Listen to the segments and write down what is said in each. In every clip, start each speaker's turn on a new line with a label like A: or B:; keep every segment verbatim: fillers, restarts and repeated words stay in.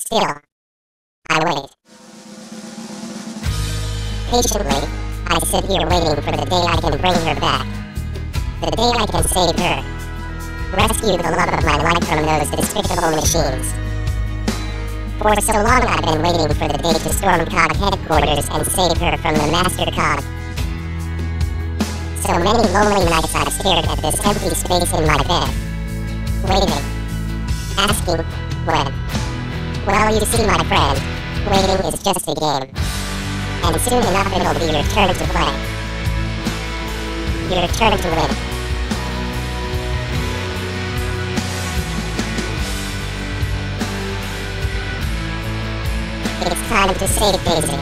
A: Still, I wait. Patiently, I sit here waiting for the day I can bring her back. The day I can save her. Rescue the love of my life from those despicable machines. For so long I've been waiting for the day to storm cog headquarters and save her from the master cog. So many lonely nights I've stared at this empty space in my bed. Waiting. Asking, when? Well, you see, my friend, waiting is just a game. And soon enough it'll be your turn to play. Your turn to win. It's time to save Daisy.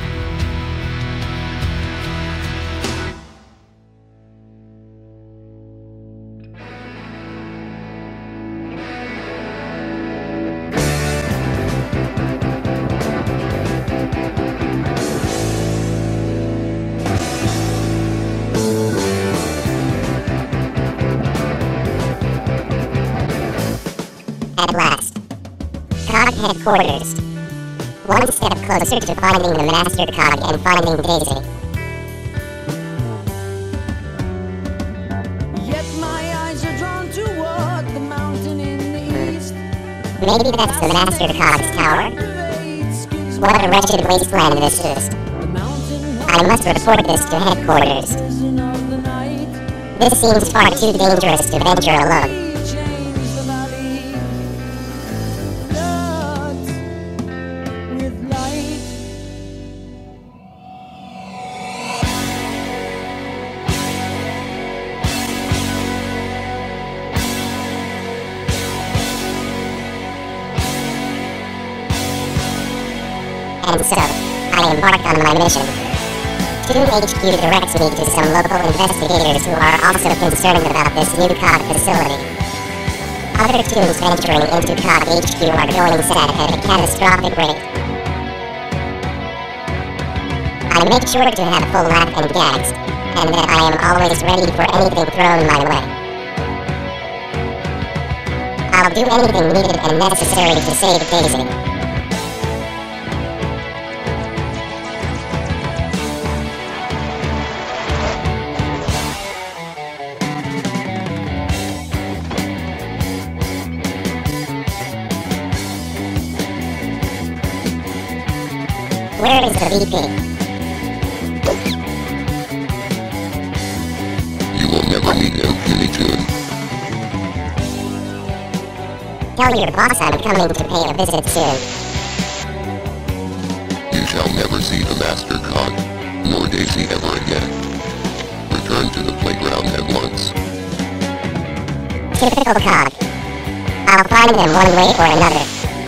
A: At last. Cog headquarters. One step closer to finding the master cog and finding Daisy.
B: Yet my eyes are drawn toward the mountain in the east.
A: Maybe that's the master cog's tower? What a wretched wasteland this is. I must report this to headquarters. This seems far too dangerous to venture alone. And so, I embark on my mission. Toon H Q directs me to some local investigators who are also concerned about this new cog facility. Other Toons venturing into cog H Q are going sad at a catastrophic rate. I make sure to have full laugh and gags, and that I am always ready for anything thrown my way. I'll do anything needed and necessary to save Daisy. Where is the V P?
C: You will never meet him, Guinea Toon.
A: Tell your boss I'm coming to pay a visit soon.
C: You shall never see the master cog, nor Daisy ever again. Return to the playground at once.
A: Typical cog. I'll find them one way or another.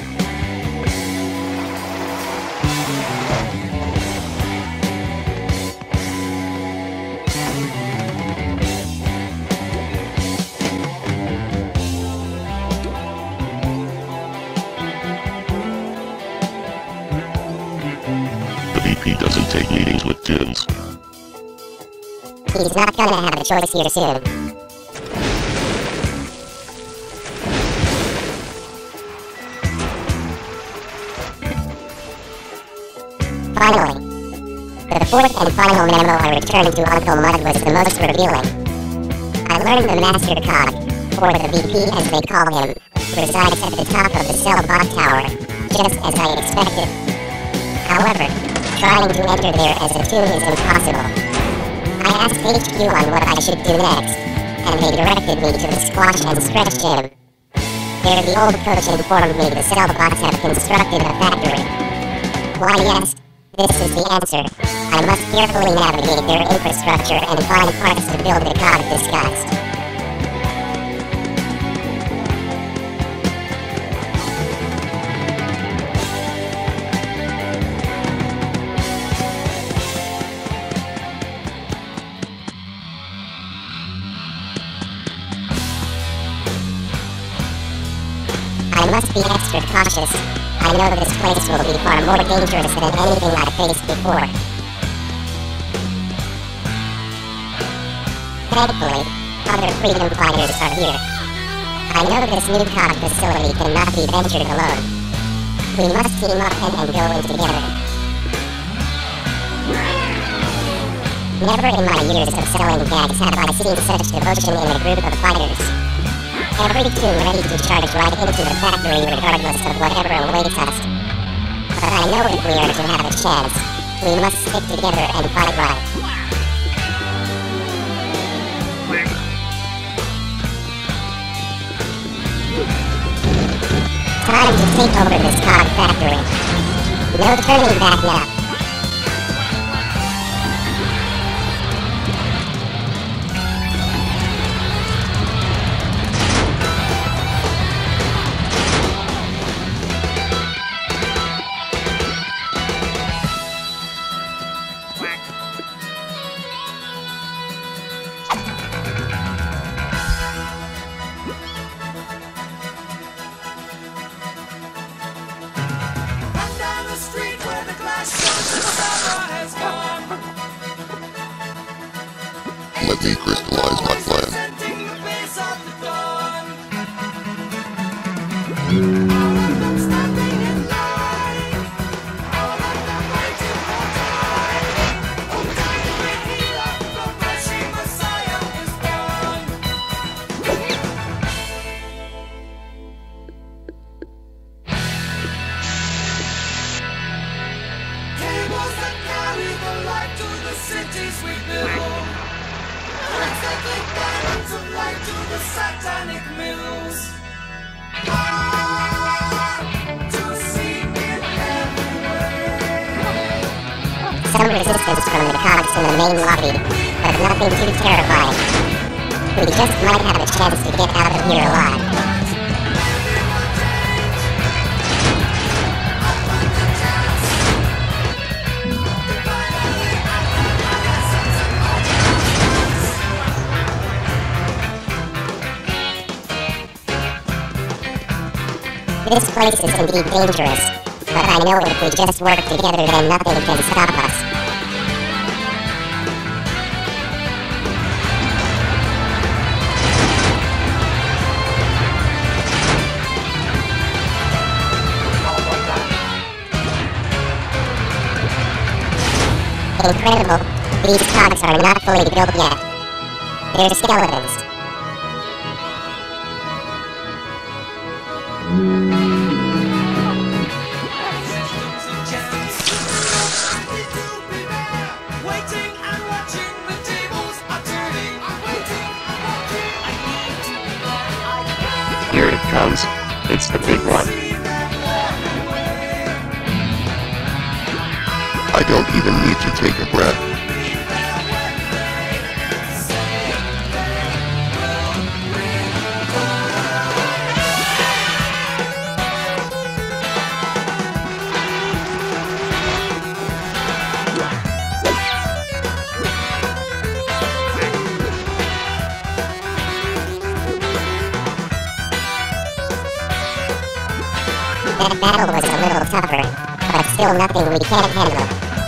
C: He doesn't take meetings with Toons.
A: He's not gonna have a choice here soon. Finally. The fourth and final memo I returned to Uncle Mud was the most revealing. I learned the master cog, or the V P as they call him, resides at the top of the Sellbot tower, just as I expected. However, trying to enter there as a Toon is impossible. I asked H Q on what I should do next, and they directed me to the squash and stretch gym. There the old coach informed me the Sellbots have constructed a factory. Why yes, this is the answer. I must carefully navigate their infrastructure and find parts to build the cog disguised. I must be extra cautious. I know this place will be far more dangerous than anything I've faced before. Thankfully, other freedom fighters are here. I know this new cog facility cannot be ventured alone. We must team up and, and go in together. Never in my years of selling gags have I seen such devotion in a group of fighters. Every toon ready to charge right into the factory regardless of whatever awaits us. But I know if we are to have a chance, we must stick together and fight right. Time to take over this cog factory. No turning back now.
C: Let me crystallize my plan.
B: Cables that carry the light to the cities we build. Exactly diamonds of light to the satanic mills. Ah, to see it everywhere.
A: Some resistance from the cogs in the main lobby, but nothing too terrifying. We just might have a chance to get out of here alive. This place is indeed dangerous, but I know if we just work together then nothing can stop us. Incredible, these cogs are not fully built yet. They're skeletons.
D: Here it comes. It's the big one.
C: I don't even need to take a breath.
A: That battle was a little tougher, but still nothing we can't handle.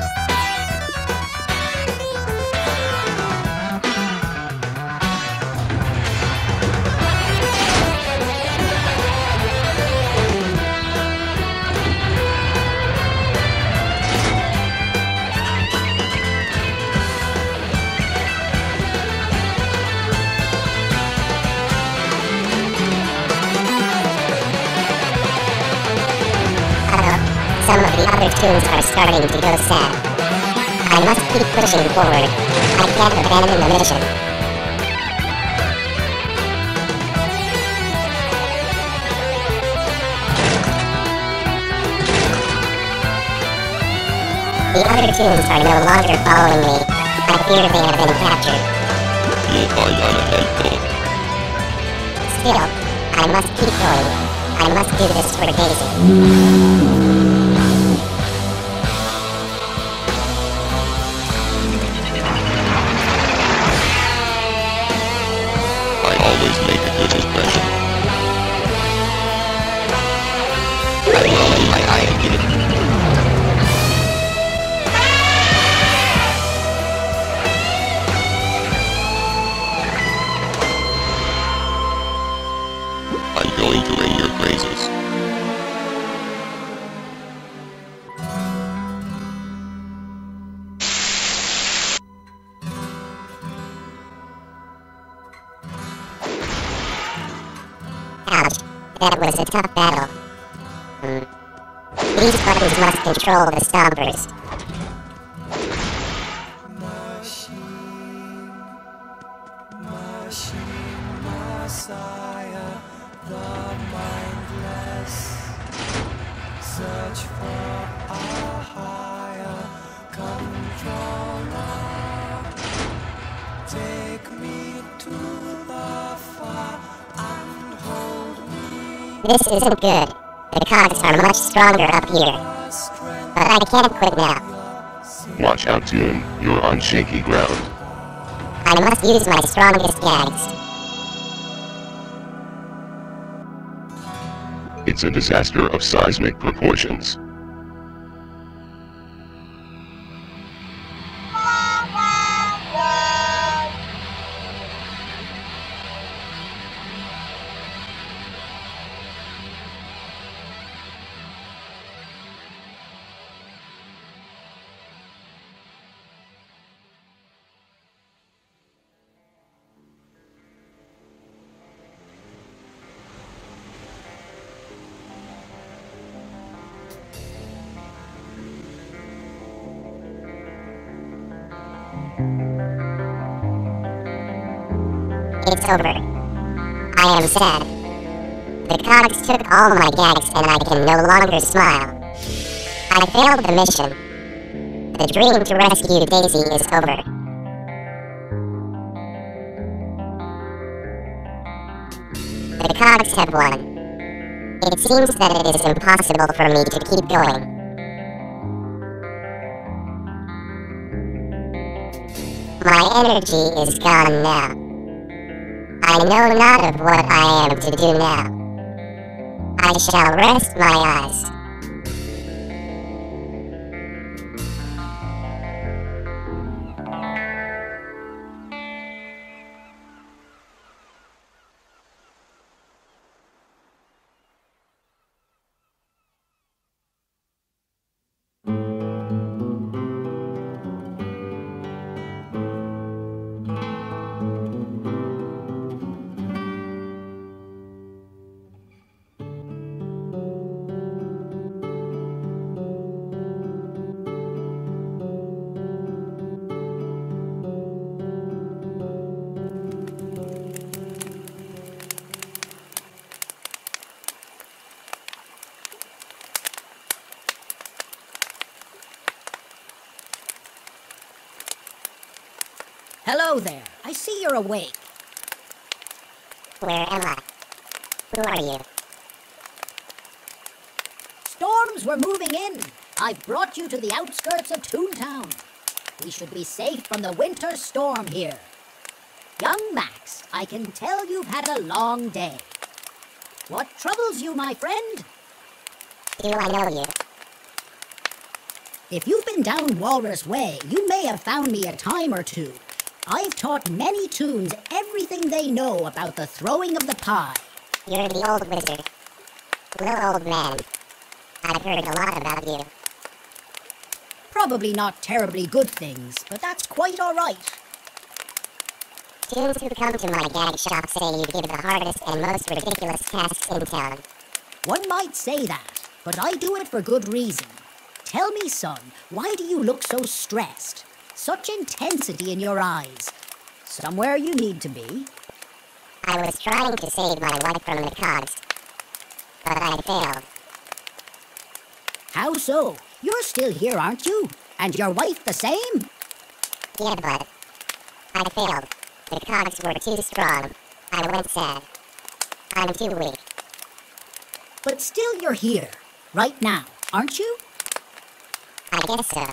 A: Some of the other toons are starting to go sad. I must keep pushing forward. I can't abandon the mission. The other toons are no longer following me. I fear they have been captured.
C: You'll find out ahead, Cole.
A: Still, I must keep going. I must do this for Daisy.
C: Always make a good impression. I will lay my eye again. I'm going to ring your praises.
A: that was a tough battle. Hmm. These buttons must control the stompers.
B: Machine, machine, Messiah, the mindless. Search for a higher controller. Take me to the far and hold me.
A: This isn't good. The cogs are much stronger up here. But I can't quit now.
D: Watch out, Toon. You're on shaky ground.
A: I must use my strongest gags.
D: It's a disaster of seismic proportions.
A: It's over. I am sad. The cogs took all my gags and I can no longer smile. I failed the mission. The dream to rescue Daisy is over. The cogs have won. It seems that it is impossible for me to keep going. My energy is gone now. I know not of what I am to do now. I shall rest my eyes.
E: Hello there. I see you're awake.
A: Where am I? Who are you?
E: Storms were moving in. I've brought you to the outskirts of Toontown. We should be safe from the winter storm here. Young Max, I can tell you've had a long day. What troubles you, my friend?
A: Do I know you?
E: If you've been down Walrus Way, you may have found me a time or two. I've taught many Toons everything they know about the throwing of the pie.
A: You're the old wizard. Little old man. I've heard a lot about you.
E: Probably not terribly good things, but that's quite all right.
A: Toons who come to my gag shop say you give the hardest and most ridiculous tasks in town.
E: One might say that, but I do it for good reason. Tell me, son, why do you look so stressed? Such intensity in your eyes. Somewhere you need to be.
A: I was trying to save my wife from the cogs, but I failed.
E: How so? You're still here, aren't you? And your wife the same?
A: Yeah, but I failed. The cogs were too strong. I went sad. I'm too weak.
E: But still you're here, right now, aren't you?
A: I guess so.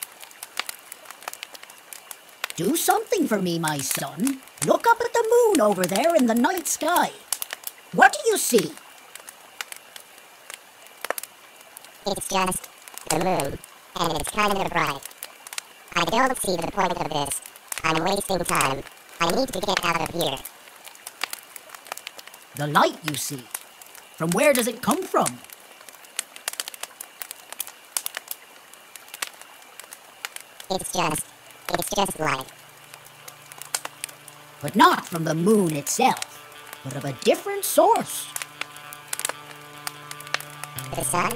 E: Do something for me, my son. Look up at the moon over there in the night sky. What do you see?
A: It's just the moon, and it's kind of bright. I don't see the point of this. I'm wasting time. I need to get out of here.
E: The light you see. From where does it come from?
A: It's just, it's just light.
E: But not from the moon itself, but of a different source.
A: the sun?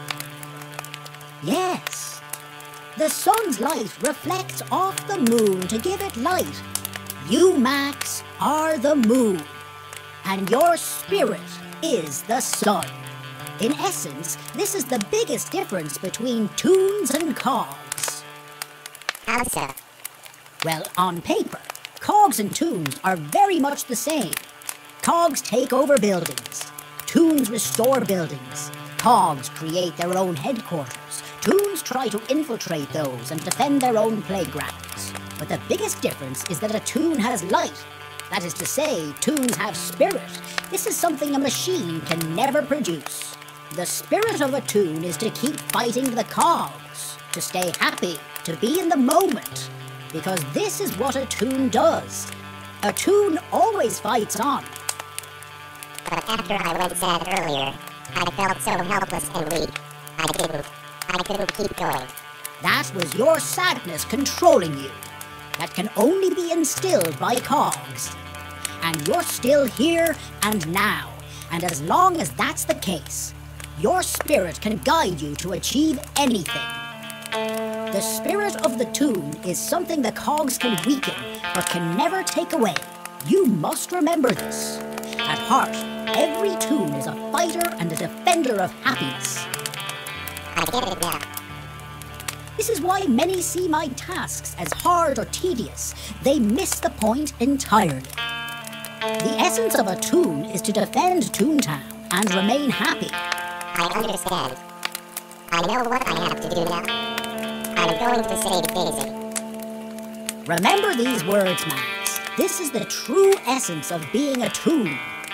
E: Yes. The sun's light reflects off the moon to give it light. You, Max, are the moon, and your spirit is the sun. In essence, this is the biggest difference between Toons and cogs.
A: How so?
E: Well, on paper, cogs and Toons are very much the same. Cogs take over buildings. Toons restore buildings. Cogs create their own headquarters. Toons try to infiltrate those and defend their own playgrounds. But the biggest difference is that a Toon has light. That is to say, Toons have spirit. This is something a machine can never produce. The spirit of a Toon is to keep fighting the cogs, to stay happy, to be in the moment. Because this is what a Toon does. A Toon always fights on.
A: But after I went sad earlier, I felt so helpless and weak. I didn't. I couldn't keep going.
E: That was your sadness controlling you. That can only be instilled by cogs. And you're still here and now. And as long as that's the case, your spirit can guide you to achieve anything. The spirit of the Toon is something the cogs can weaken, but can never take away. You must remember this. At heart, every Toon is a fighter and a defender of happiness.
A: I get it now.
E: This is why many see my tasks as hard or tedious. They miss the point entirely. The essence of a Toon is to defend Toontown and remain happy.
A: I understand. I know what I have to do now. I'm going to save Daisy.
E: Remember these words, Max. This is the true essence of being a Toon.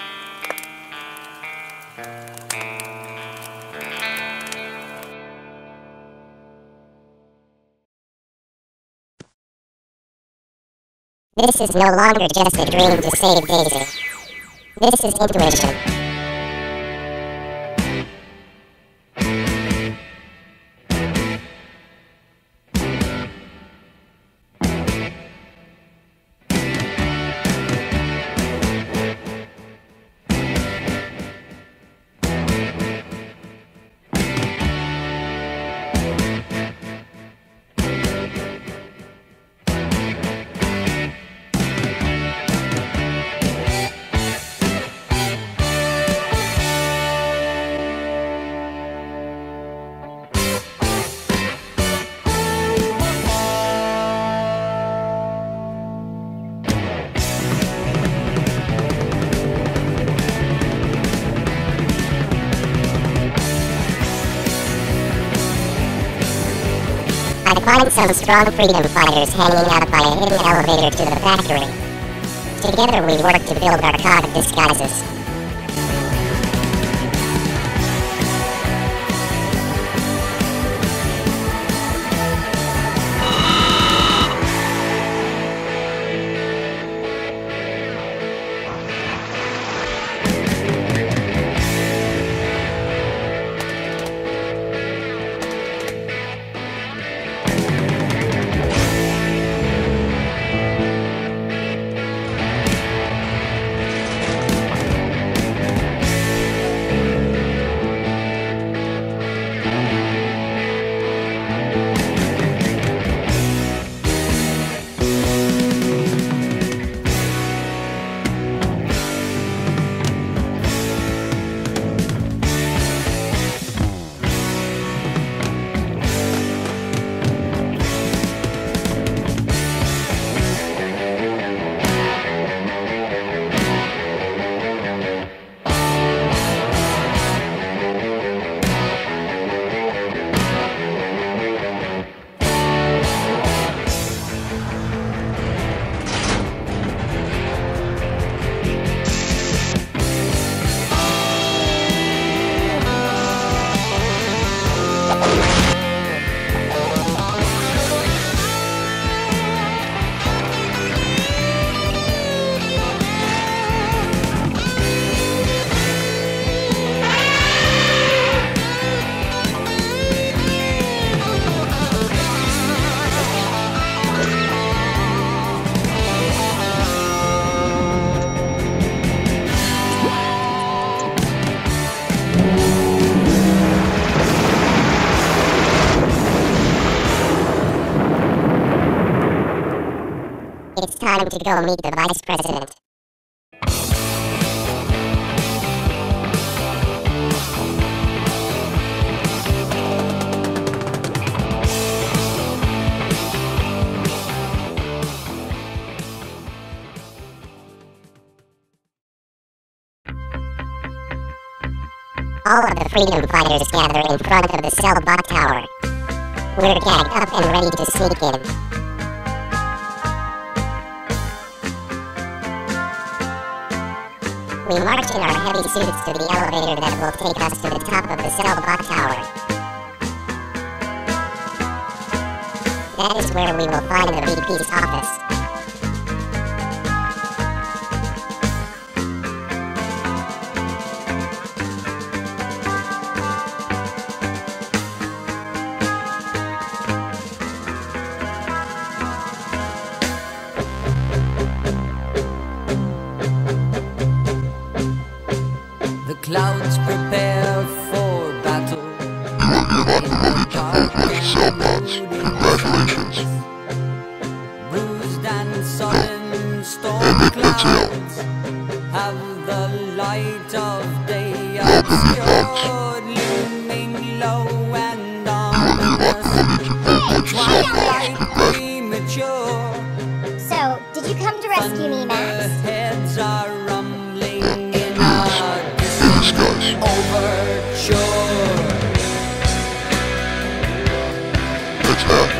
A: This is no longer just a dream to save Daisy. This is intuition. I find some strong freedom fighters hanging out by a hidden elevator to the factory. Together we work to build our cog disguises. time to go meet the vice president. All of the freedom fighters gather in front of the Sellbot tower. We're gagged up and ready to sneak in. We march in our heavy suits to the elevator that will take us to the top of the Sellbot tower. That is where we will find the V P's office.
B: Clouds prepare for battle.
C: Sellbots, congratulations.
B: Bruised and sudden storm clouds have the light of day obscured, looming low and ominous. Twilight premature.
F: So, did you come to rescue me, Max?
B: Heads are rumbling in our overture.
C: Let's have.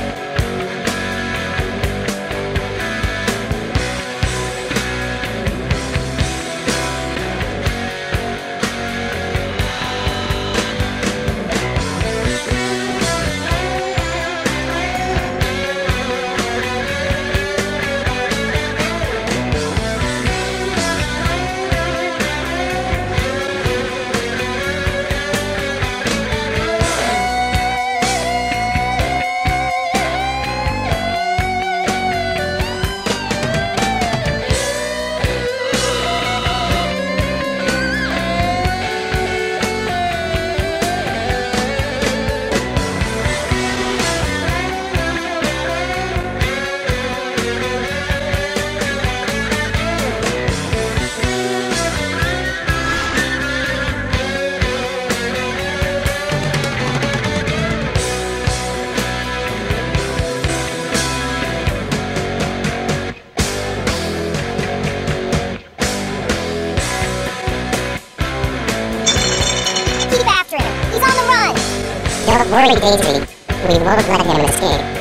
A: Don't worry, Daisy. We won't let him escape.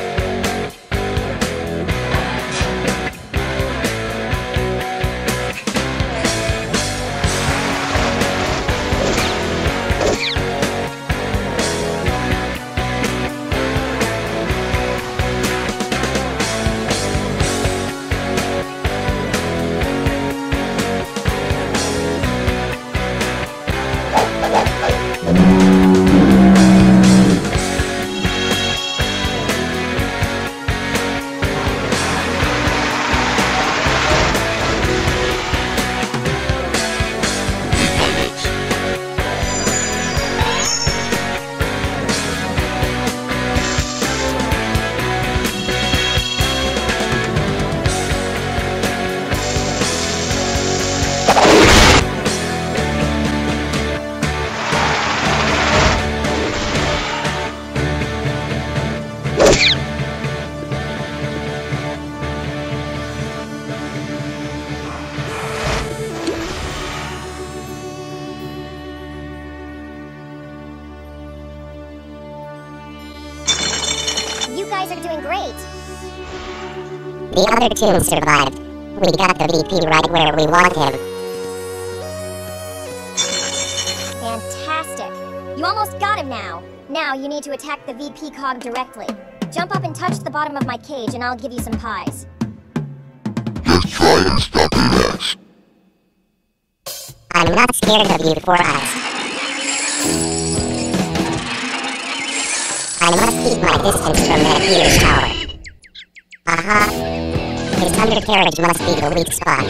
F: You guys are doing great.
A: The other two survived. We got the V P right where we want him.
F: Fantastic. You almost got him now. Now you need to attack the V P cog directly. Jump up and touch the bottom of my cage and I'll give you some pies.
C: Just try and stop me, Max.
A: I'm not scared of you, Four Eyes. I must keep my distance from that huge tower. Aha. His undercarriage must be the weak spot.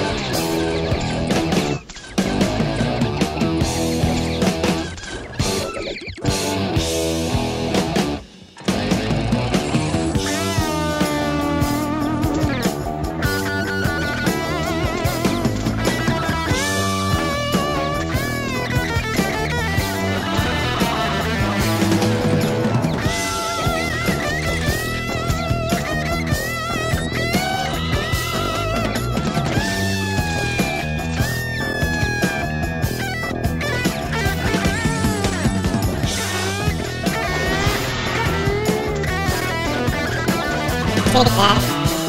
A: dig that?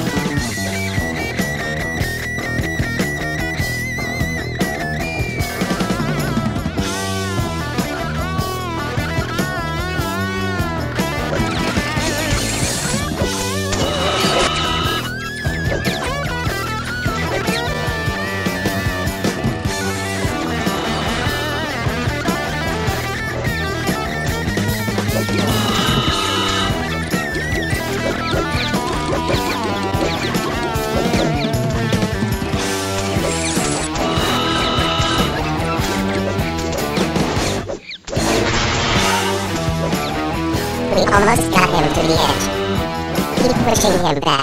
A: We almost got him to the edge. Keep pushing him back.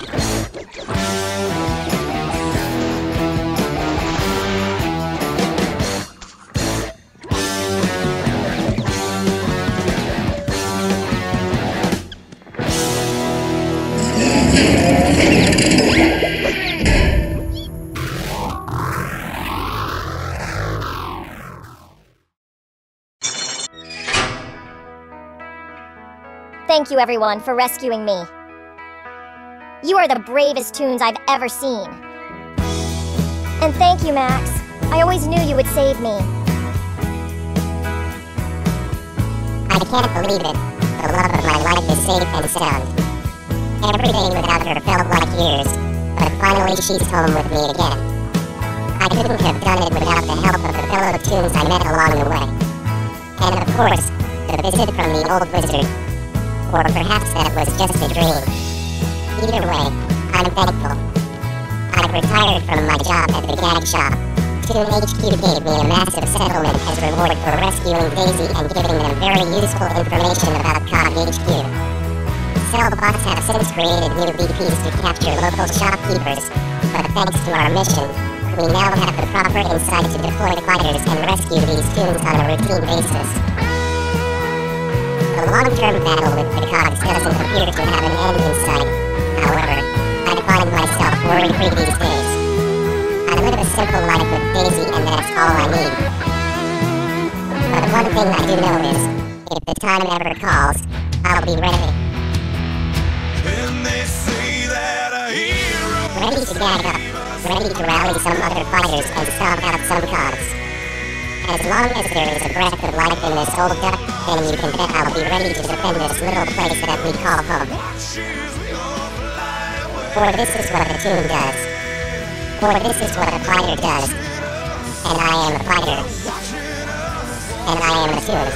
F: Thank you, everyone, for rescuing me. You are the bravest Toons I've ever seen. And thank you, Max. I always knew you would save me.
A: I can't believe it. The love of my life is safe and sound. Every day without her felt like years, but finally she's home with me again. I couldn't have done it without the help of the fellow Toons I met along the way. And of course, the visit from the old wizard. Or perhaps that was just a dream. Either way, I'm thankful. I've retired from my job at the gag shop. Toon H Q gave me a massive settlement as reward for rescuing Daisy and giving them very useful information about Cog H Q. Sellbots have since created new V Ps to capture local shopkeepers, but thanks to our mission, we now have the proper insight to deploy fighters and rescue these Toons on a routine basis. The long-term battle with the cogs doesn't appear to have an end in sight. However, I find myself worry-free these days. I live a simple life with Daisy and that's all I need. But one thing I do know is, if the time ever calls, I'll be ready.
B: And they say that a hero
A: Ready to gag up, ready to rally some other fighters and stomp out some cogs. As long as there is a breath of life in this old duck, then you can bet I'll be ready to defend this little place that we call home. For this is what a Toon does. For this is what a fighter does. And I am a fighter. And I am a Toon.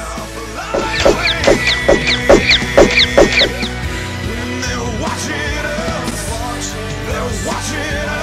B: they're watching us, they're watching us.